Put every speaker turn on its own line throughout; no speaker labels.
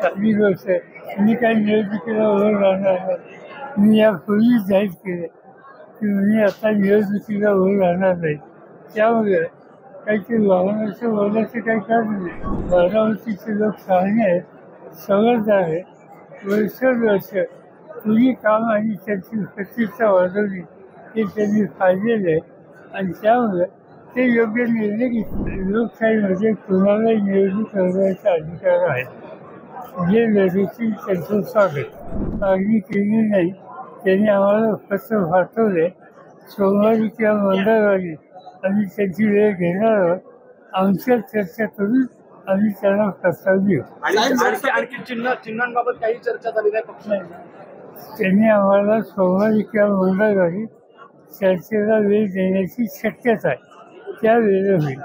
चांगली गोष्ट आहे. मी काही निवडणुकीला उभं राहणार नाही. मी यापूर्वीच जाहीर केलं की मी आता निवडणुकीला उभं राहणार नाही. त्यामुळे काहीतरी वाहनाचं बोलायचं काही कारण नाही. बारामतीचे लोक चांगले आहेत, समजदार आहे. वर्ष तुझी काम आणि त्यांची प्रतिष्ठा वाढवली ते त्यांनी पाहिलेलं आहे आणि त्यामुळे ते योग्य निर्णय घेतले. लोकशाहीमध्ये कुणालाही निवडणूक लढवायचा अधिकार आहे. जे लढवतील त्यांचं स्वागत. मागणी केली नाही, त्यांनी आम्हाला पत्र पाठवले. सोमवारी किंवा मंगळवारी आम्ही त्यांची वेळ घेणार आहोत. आमच्या चर्चा करून आम्ही त्यांना प्रस्ताव देऊ.
आणखी चिन्हांबाबत काही चर्चा झाली नाही पक्ष
त्यांनी आम्हाला सोमवारी किंवा मंगळवारी चर्चेला वेळ देण्याची शक्यता आहे. त्या वेळेला होईल.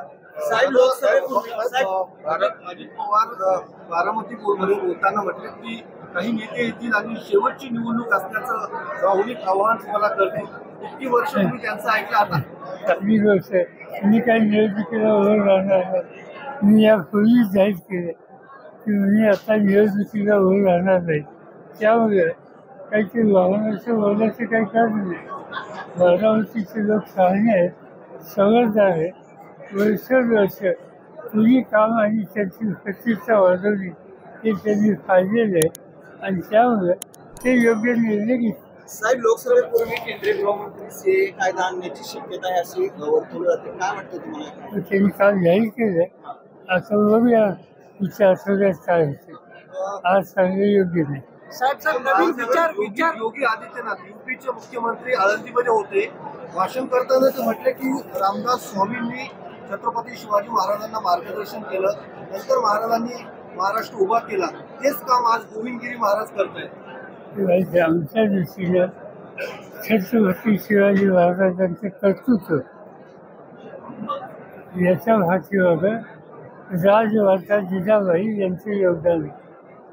अजित पवार बारामतीमध्ये बोलताना म्हटले की काही नेते येतील आणि शेवटची निवडणूक असल्याचं भावनिक आव्हान तुम्हाला करतील. इतकी वर्ष तुम्ही त्यांचं ऐकलं. आता
चांगली गोष्ट आहे. मी काही निवडणुकीला उभं राहणार नाही. मी यापूर्वीच जाहीर केलं की मी आता निवडणुकीला उभं राहणार नाही. त्यामुळे काहीतरी वाहनाचं बोलायचं काही कारण नाही. बारामतीचे लोक चांगले आहेत, समजदार आहे. वर्ष तुझी काम आणि त्यांची प्रतिष्ठा वाढवली ते त्यांनी पाहिलेलं आहे आणि त्यामुळे ते योग्य निर्णय घेतले.
साहेब, लोकसभेपूर्वी केंद्रीय गृहमंत्री सीए कायदा आणण्याची शक्यता आहे अशी वर्तवली जाते. काय वाटतं तुम्हाला?
त्यांनी काल जाहीर केलं. असं बघूया पुढच्या आठवड्यात काय होते. आज सांगणे योग्य नाही.
साहेब नवीन विचार योगी आदित्यनाथ यूपीचे मुख्यमंत्री आळंदीमध्ये होते. भाषण करताना ते म्हटले की रामदास स्वामींनी छत्रपती शिवाजी महाराजांना मार्गदर्शन केलं, नंतर महाराजांनी महाराष्ट्र उभा केला. तेच काम आज गोविंदगिरी महाराज करतायत.
आमच्या दृष्टीनं छत्रपती शिवाजी महाराजांचं कर्तृत्व याच्या भाषेवर राजमाता जिजाबाई यांचे योगदान आहे.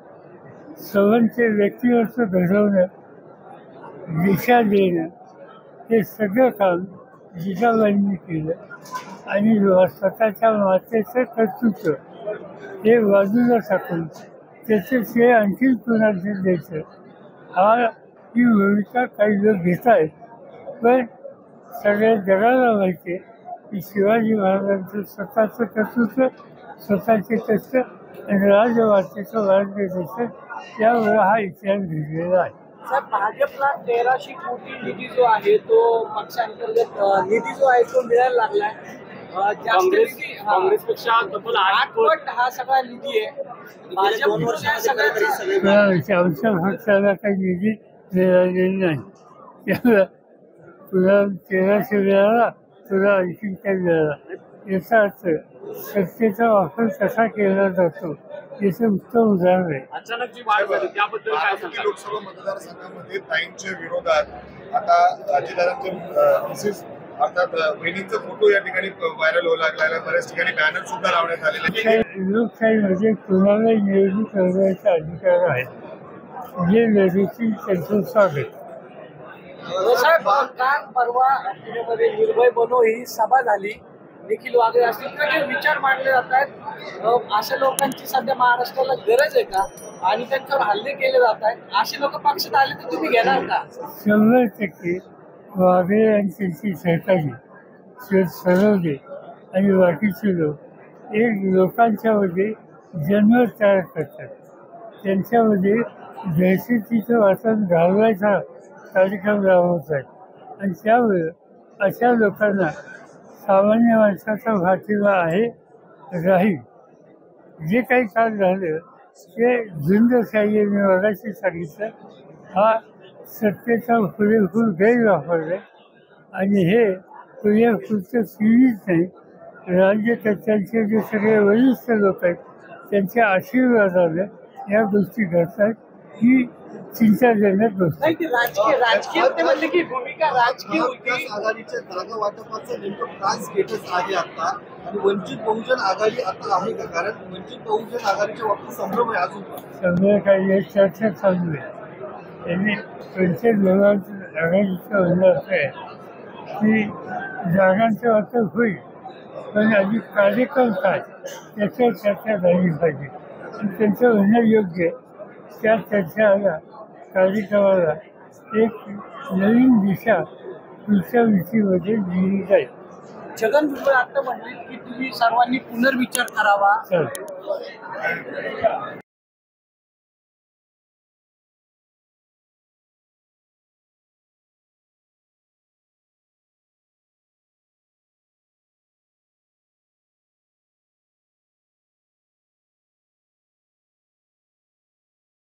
सर्वांचे व्यक्तिमत्व घडवणं, दिशा देणं हे सगळं काम जिजाबाईंनी केलं आणि स्वतःच्या मातेचं कर्तृत्व हे बाजूला टाकून त्याचं श्रेय आणखी कुणाला द्यायचं ही भूमिका काही लोक घेत आहेत. पण सगळ्या जगाला माहिती आहे की शिवाजी महाराजांचं स्वतःचं कर्तृत्व, स्वतःचे कष्ट आणि राजमातेचं मार्गदर्शन त्यामुळे हा इतिहास घडलेला आहे.
भाजपला 1300 कोटी निधी जो आहे तो पक्षांतर्गत निधी जो आहे तो मिळायला लागलाय. काँग्रेसपेक्षा तब्बल 8 पट हा सगळा निधी आहे. भाजप 2 वर्ष
आमच्या पक्षाला काही निधी मिळालेला नाही. त्यामुळे तुला 1300 मिळाला, तुला आणखी काय मिळाला याचा अर्थ सत्तेचा वापर कसा केला जातो याचं उत्तम उदाहरण आहे.
अचानक जी वाढ झाली त्याबद्दल काय सांगता?
लोकसभा मतदारसंघामध्ये ताईंच्या विरोधात आता अजितदादांचे मिसेस अर्थात बहिणींचा फोटो या ठिकाणी व्हायरल होऊ लागला. बऱ्याच ठिकाणी बॅनर सुद्धा लावण्यात आलेले.
लोकशाहीमध्ये कुणालाही निवडणूक लढवायचा अधिकार आहे. जे लढवतील त्यांचं स्वागत.
साहेब, काल परवा पुण्यामध्ये निर्भय बनो ही सभा झाली. निखिल वागळे असतील किंवा जे विचार मांडले जात आहेत, अशा लोकांची सध्या महाराष्ट्राला गरज आहे का? आणि त्यांच्यावर हल्ले केले जात आहेत. असे लोक पक्षात आले तर तुम्ही घेणार का?
100% वाघे आणि त्यांची सहकारी शोध सरवले आणि बाकीचे लोक एक लोकांच्यामध्ये जन्म तयार करतात. त्यांच्यामध्ये दहशतीचं वातावरण घालवायचा कार्यक्रम राबवत आहेत आणि त्यामुळे अशा लोकांना सामान्य माणसाचा पाठिंबा आहे राहील. जे काही काल झालं ते झुंडशाहीने मगाशी सांगितलं. हा सत्तेचा पुरेपूर गैरवापर आहे आणि हे पुरेपूरचं सीमित नाही. राज्यकर्त्यांचे जे सगळे वरिष्ठ लोक आहेत त्यांच्या आशीर्वादाने या गोष्टी घडतात. ही चिंताजनक गोष्ट.
राजकीय भूमिका राजकीय
आघाडीच्या जागा वाटपाचं नेमकं काय स्टेटस आहे आता आणि वंचित बहुजन आघाडी आता आहे का? कारण वंचित बहुजन आघाडीच्या बाबतीत संभ्रम आहे. अजून
सगळं काही चर्चा चालू आहे. त्यांनी वंचित बहुजन आघाडीचं म्हणणं असं आहे की जागांचं वाटप होईल पण अधिक कार्यक्रम काय त्याच्यावर चर्चा झाली पाहिजे. आणि त्यांचं म्हणणं योग्य आहे. त्या चर्चाला कार्यक्रमाला एक नवीन दिशा पुढच्या विषयीमध्ये दिली जाईल.
छगन भुजबळ आता म्हणले की तुम्ही सर्वांनी पुनर्विचार करावा.
चल